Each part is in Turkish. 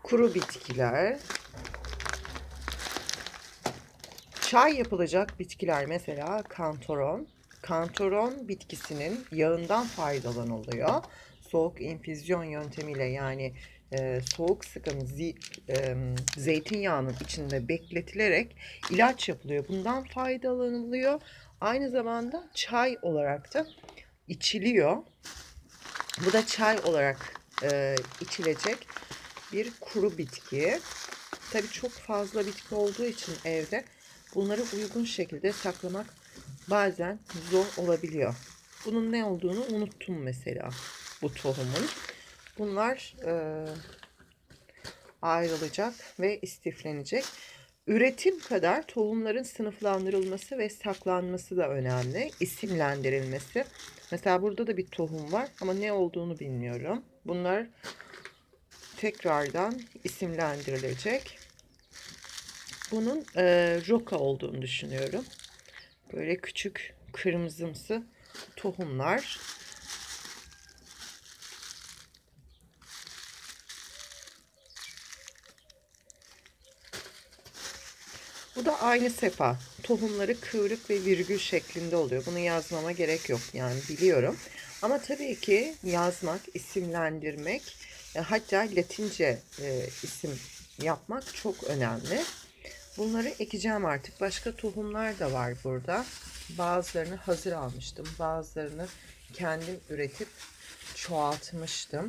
Kuru bitkiler. Çay yapılacak bitkiler mesela kantaron. Kantaron bitkisinin yağından faydalanılıyor. Soğuk infüzyon yöntemiyle yani soğuk sıkım zeytinyağının içinde bekletilerek ilaç yapılıyor. Bundan faydalanılıyor. Aynı zamanda çay olarak da içiliyor. Bu da çay olarak içilecek bir kuru bitki. Tabii çok fazla bitki olduğu için evde bunları uygun şekilde saklamak bazen zor olabiliyor. Bunun ne olduğunu unuttum mesela, bu tohumun. Bunlar ayrılacak ve istiflenecek. Üretim kadar tohumların sınıflandırılması ve saklanması da önemli. İsimlendirilmesi. Mesela burada da bir tohum var ama ne olduğunu bilmiyorum. Bunlar tekrardan isimlendirilecek. Bunun roka olduğunu düşünüyorum. Böyle küçük kırmızımsı tohumlar. Bu da aynı sefa. Tohumları kıvrık ve virgül şeklinde oluyor. Bunu yazmama gerek yok yani biliyorum. Ama tabii ki yazmak, isimlendirmek, hatta Latince isim yapmak çok önemli. Bunları ekeceğim artık. Başka tohumlar da var burada. Bazılarını hazır almıştım. Bazılarını kendim üretip çoğaltmıştım.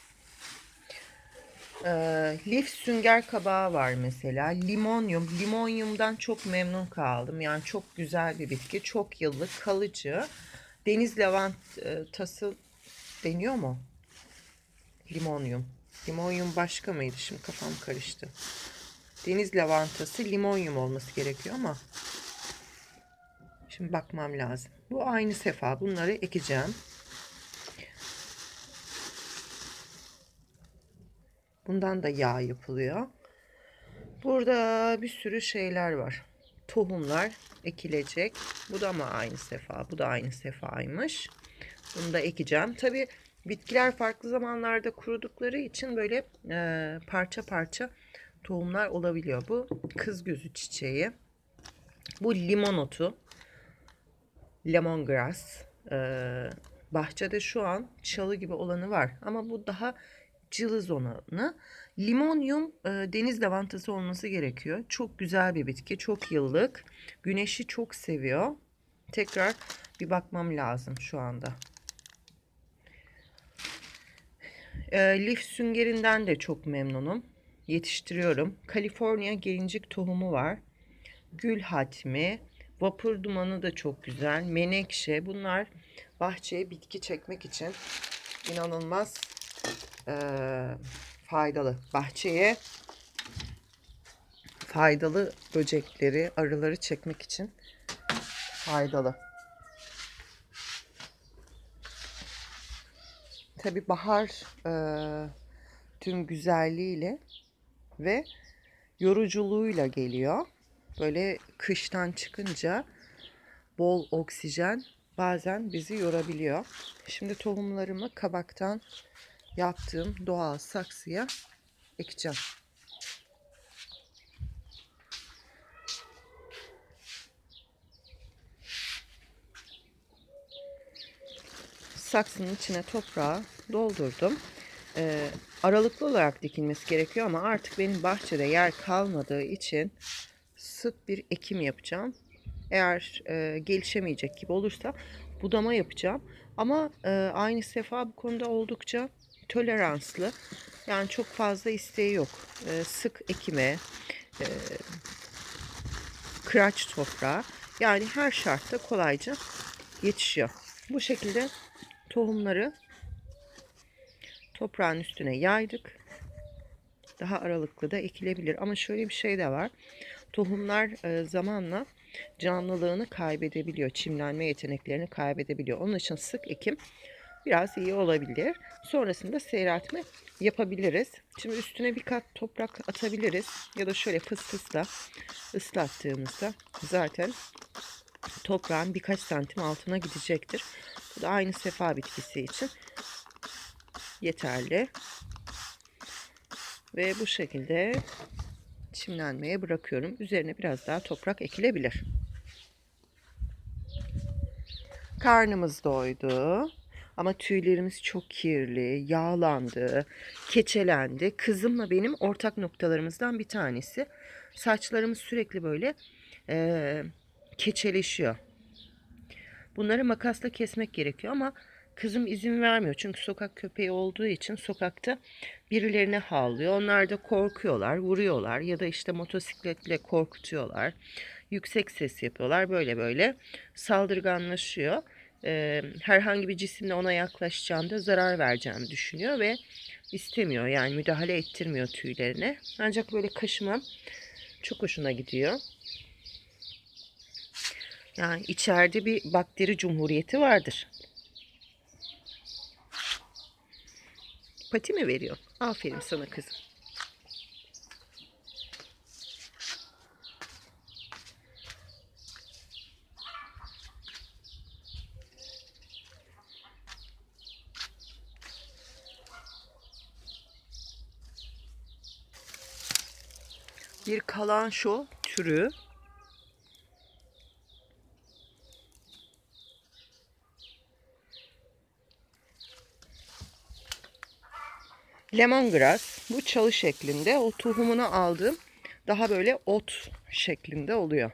Lif sünger kabağı var mesela. Limonyum. Limonyumdan çok memnun kaldım. Yani çok güzel bir bitki. Çok yıllık, kalıcı. Deniz lavantası deniyor mu? Limonyum. Limonyum başka mıydı? Şimdi kafam karıştı. Deniz lavantası limonyum olması gerekiyor ama şimdi bakmam lazım. Bu aynı sefa. Bunları ekeceğim. Bundan da yağ yapılıyor. Burada bir sürü şeyler var. Tohumlar ekilecek. Bu da mı aynı sefa? Bu da aynı sefaymış. Bunu da ekeceğim. Tabii bitkiler farklı zamanlarda kurudukları için böyle parça parça tohumlar olabiliyor. Bu kız gözü çiçeği. Bu limon otu. Lemongrass. Bahçede şu an çalı gibi olanı var. Ama bu daha cılız olanı. Limonyum deniz lavantası olması gerekiyor. Çok güzel bir bitki. Çok yıllık. Güneşi çok seviyor. Tekrar bir bakmam lazım şu anda. Lif süngerinden de çok memnunum. Yetiştiriyorum. Kaliforniya gelincik tohumu var. Gül hatmi. Vapur dumanı da çok güzel. Menekşe. Bunlar bahçeye bitki çekmek için inanılmaz faydalı. Bahçeye faydalı böcekleri, arıları çekmek için faydalı. Tabi bahar tüm güzelliğiyle ve yoruculuğuyla geliyor. Böyle kıştan çıkınca bol oksijen bazen bizi yorabiliyor. Şimdi tohumlarımı kabaktan yaptığım doğal saksıya ekeceğim. Saksının içine toprağı doldurdum. Aralıklı olarak dikilmesi gerekiyor ama artık benim bahçede yer kalmadığı için sık bir ekim yapacağım. Eğer gelişemeyecek gibi olursa budama yapacağım. Ama aynı sefa bu konuda oldukça toleranslı. Yani çok fazla isteği yok. Sık ekime, kıraç toprağa, yani her şartta kolayca yetişiyor. Bu şekilde tohumları toprağın üstüne yaydık. Daha aralıklı da ekilebilir. Ama şöyle bir şey de var. Tohumlar zamanla canlılığını kaybedebiliyor. Çimlenme yeteneklerini kaybedebiliyor. Onun için sık ekim biraz iyi olabilir. Sonrasında seyreltme yapabiliriz. Şimdi üstüne bir kat toprak atabiliriz. Ya da şöyle fısfısla ıslattığımızda zaten toprağın birkaç santim altına gidecektir. Bu da aynı sefa bitkisi için yeterli. Ve bu şekilde çimlenmeye bırakıyorum. Üzerine biraz daha toprak ekilebilir. Karnımız doydu. Ama tüylerimiz çok kirli, yağlandı, keçelendi. Kızımla benim ortak noktalarımızdan bir tanesi. Saçlarımız sürekli böyle keçeleşiyor. Bunları makasla kesmek gerekiyor ama kızım izin vermiyor. Çünkü sokak köpeği olduğu için sokakta birilerine havlıyor. Onlar da korkuyorlar, vuruyorlar ya da işte motosikletle korkutuyorlar. Yüksek ses yapıyorlar. Böyle böyle saldırganlaşıyor. Herhangi bir cisimle ona yaklaşacağında zarar vereceğimi düşünüyor ve istemiyor. Yani müdahale ettirmiyor tüylerine. Ancak böyle kaşımam çok hoşuna gidiyor. Yani içeride bir bakteri cumhuriyeti vardır. Pati mi veriyor? Aferin sana kızım. Bir kalanço türü. Lemongrass. Bu çalı şeklinde. O tohumunu aldığım daha böyle ot şeklinde oluyor.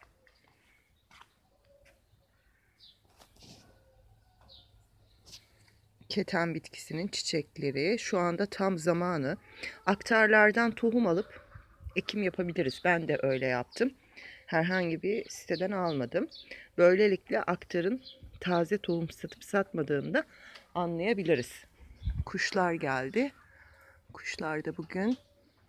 Keten bitkisinin çiçekleri. Şu anda tam zamanı. Aktarlardan tohum alıp ekim yapabiliriz. Ben de öyle yaptım. Herhangi bir siteden almadım. Böylelikle aktarın taze tohum satıp satmadığını da anlayabiliriz. Kuşlar geldi. Kuşlar da bugün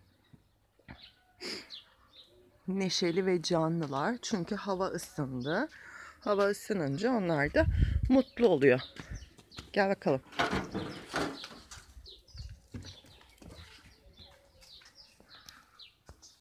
neşeli ve canlılar. Çünkü hava ısındı. Hava ısınınca onlar da mutlu oluyor. Gel bakalım.